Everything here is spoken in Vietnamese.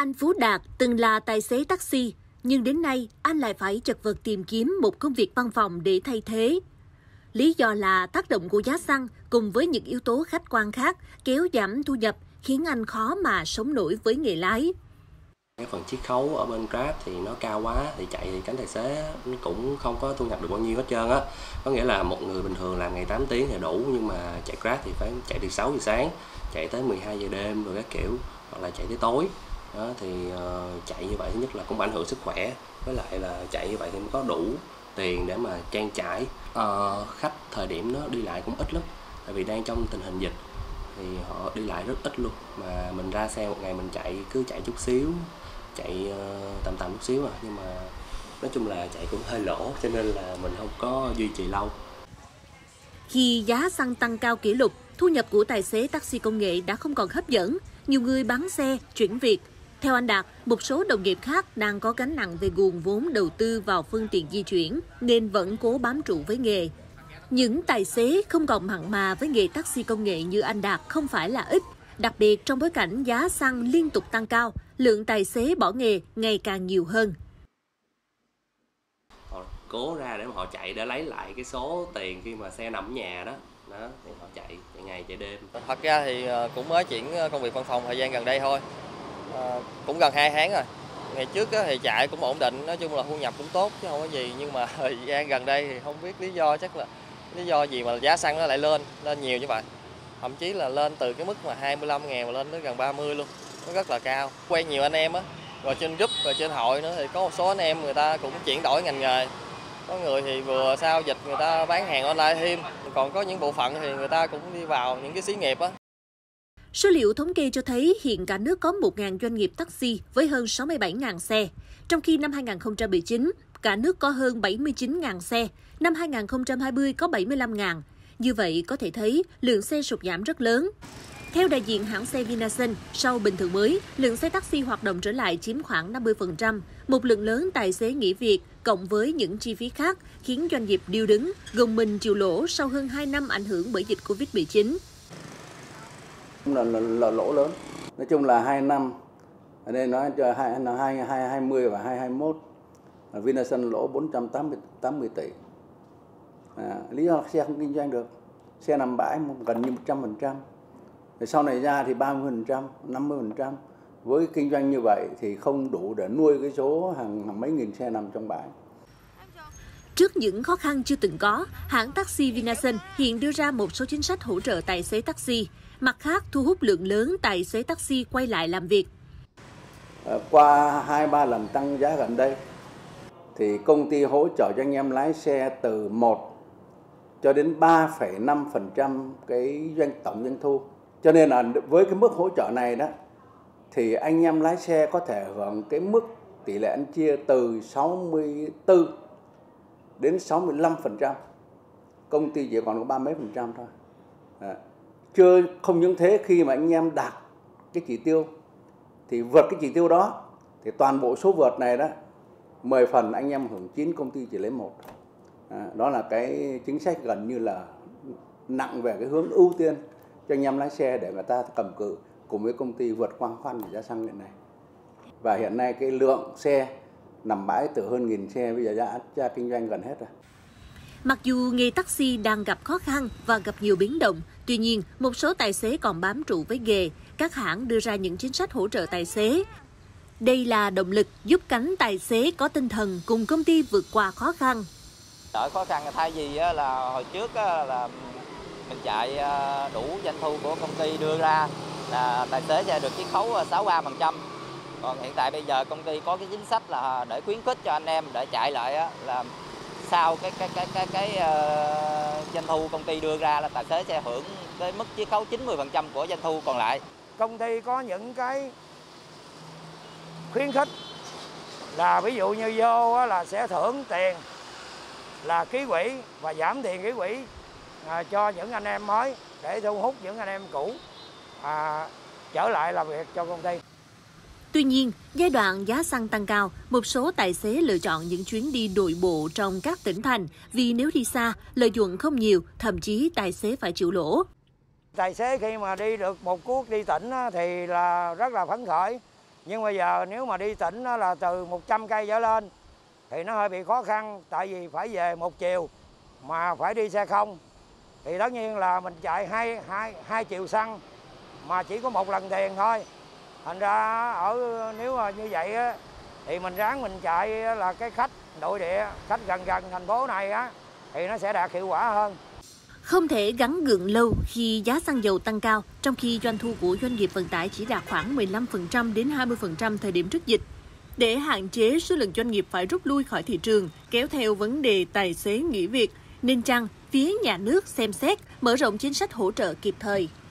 Anh Phú Đạt từng là tài xế taxi, nhưng đến nay anh lại phải chật vật tìm kiếm một công việc văn phòng để thay thế. Lý do là tác động của giá xăng cùng với những yếu tố khách quan khác kéo giảm thu nhập khiến anh khó mà sống nổi với nghề lái. Cái phần chiết khấu ở bên Grab thì nó cao quá, thì chạy thì cánh tài xế cũng không có thu nhập được bao nhiêu hết trơn á. Có nghĩa là một người bình thường làm ngày 8 tiếng thì đủ, nhưng mà chạy Grab thì phải chạy từ 6 giờ sáng, chạy tới 12 giờ đêm rồi các kiểu, hoặc là chạy tới tối. Đó, thì chạy như vậy thứ nhất là cũng ảnh hưởng sức khỏe, với lại là chạy như vậy thì mới có đủ tiền để mà trang trải. Khách thời điểm nó đi lại cũng ít lắm, tại vì đang trong tình hình dịch thì họ đi lại rất ít luôn, mà mình ra xe một ngày mình cứ chạy chút xíu, chạy tầm chút xíu nhưng mà nói chung là chạy cũng hơi lỗ, cho nên là mình không có duy trì lâu. Khi giá xăng tăng cao kỷ lục, thu nhập của tài xế taxi công nghệ đã không còn hấp dẫn, nhiều người bán xe, chuyển việc. Theo anh Đạt, một số đồng nghiệp khác đang có gánh nặng về nguồn vốn đầu tư vào phương tiện di chuyển, nên vẫn cố bám trụ với nghề. Những tài xế không còn mặn mà với nghề taxi công nghệ như anh Đạt không phải là ít, đặc biệt trong bối cảnh giá xăng liên tục tăng cao, lượng tài xế bỏ nghề ngày càng nhiều hơn. Họ cố ra để mà họ chạy để lấy lại cái số tiền khi mà xe nằm ở nhà đó, thì họ chạy ngày chạy đêm. Thật ra thì cũng mới chuyển công việc văn phòng thời gian gần đây thôi, cũng gần 2 tháng rồi. Ngày trước thì chạy cũng ổn định, nói chung là thu nhập cũng tốt chứ không có gì, nhưng mà thời gian gần đây thì không biết lý do, chắc là lý do gì mà giá xăng nó lại lên nhiều như vậy. Thậm chí là lên từ cái mức mà 25.000 mà lên tới gần 30 luôn, nó rất là cao. Quen nhiều anh em á, rồi trên group và trên hội nữa thì có một số anh em người ta cũng chuyển đổi ngành nghề. Có người thì vừa sau dịch người ta bán hàng online thêm, còn có những bộ phận thì người ta cũng đi vào những cái xí nghiệp á. Số liệu thống kê cho thấy hiện cả nước có 1.000 doanh nghiệp taxi với hơn 67.000 xe. Trong khi năm 2019, cả nước có hơn 79.000 xe, năm 2020 có 75.000. Như vậy có thể thấy lượng xe sụt giảm rất lớn. Theo đại diện hãng xe Vinasun, sau bình thường mới, lượng xe taxi hoạt động trở lại chiếm khoảng 50%. Một lượng lớn tài xế nghỉ việc cộng với những chi phí khác khiến doanh nghiệp điêu đứng, gồng mình chịu lỗ sau hơn 2 năm ảnh hưởng bởi dịch Covid-19. Là lỗ lớn. Nói chung là 2 năm, ở đây nói cho 2020 và 2021, Vinasun lỗ 480 tỷ. Lý do xe không kinh doanh được, xe nằm bãi gần như 100%. Rồi sau này ra thì 30%, 50%. Với kinh doanh như vậy thì không đủ để nuôi cái số hàng mấy nghìn xe nằm trong bãi. Trước những khó khăn chưa từng có, hãng taxi Vinasun hiện đưa ra một số chính sách hỗ trợ tài xế taxi. Mặt khác, thu hút lượng lớn tài xế taxi quay lại làm việc. Qua 2-3 lần tăng giá gần đây, thì công ty hỗ trợ cho anh em lái xe từ 1 cho đến 3,5% cái tổng doanh thu. Cho nên là với cái mức hỗ trợ này đó, thì anh em lái xe có thể hưởng cái mức tỷ lệ ăn chia từ 64 đến 65%. Công ty chỉ còn có 30 mấy % thôi. Không những thế, khi mà anh em đạt cái chỉ tiêu thì vượt cái chỉ tiêu đó, thì toàn bộ số vượt này đó, 10 phần anh em hưởng 9, công ty chỉ lấy 1. Đó là cái chính sách gần như là nặng về cái hướng ưu tiên cho anh em lái xe để người ta cầm cự cùng với công ty vượt qua khó khăn của giá xăng hiện nay. Và hiện nay cái lượng xe nằm bãi từ hơn 1.000 xe bây giờ ra kinh doanh gần hết rồi. Mặc dù nghề taxi đang gặp khó khăn và gặp nhiều biến động, tuy nhiên một số tài xế còn bám trụ với nghề. Các hãng đưa ra những chính sách hỗ trợ tài xế. Đây là động lực giúp cánh tài xế có tinh thần cùng công ty vượt qua khó khăn. Đỡ khó khăn thay vì là hồi trước là mình chạy đủ doanh thu của công ty đưa ra là tài xế sẽ được chiết khấu 63%. Còn hiện tại bây giờ công ty có cái chính sách là để khuyến khích cho anh em để chạy lại là sau cái doanh thu công ty đưa ra là tài xế sẽ hưởng cái mức chiết khấu 90% của doanh thu còn lại. Công ty có những cái khuyến khích là ví dụ như vô là sẽ thưởng tiền là ký quỹ và giảm tiền ký quỹ cho những anh em mới để thu hút những anh em cũ trở lại làm việc cho công ty. Tuy nhiên, giai đoạn giá xăng tăng cao, một số tài xế lựa chọn những chuyến đi nội bộ trong các tỉnh thành vì nếu đi xa, lợi nhuận không nhiều, thậm chí tài xế phải chịu lỗ. Tài xế khi mà đi được một cuốc đi tỉnh thì là rất là phấn khởi. Nhưng bây giờ nếu mà đi tỉnh đó là từ 100 cây trở lên thì nó hơi bị khó khăn, tại vì phải về một chiều mà phải đi xe không. Thì tất nhiên là mình chạy hai chiều xăng mà chỉ có một lần tiền thôi. Thành ra nếu mà như vậy á, thì mình ráng mình chạy là cái khách nội địa, khách gần thành phố này á, thì nó sẽ đạt hiệu quả hơn. Không thể gắn gượng lâu khi giá xăng dầu tăng cao, trong khi doanh thu của doanh nghiệp vận tải chỉ đạt khoảng 15% đến 20% thời điểm trước dịch. Để hạn chế số lượng doanh nghiệp phải rút lui khỏi thị trường, kéo theo vấn đề tài xế nghỉ việc, nên chăng phía nhà nước xem xét mở rộng chính sách hỗ trợ kịp thời.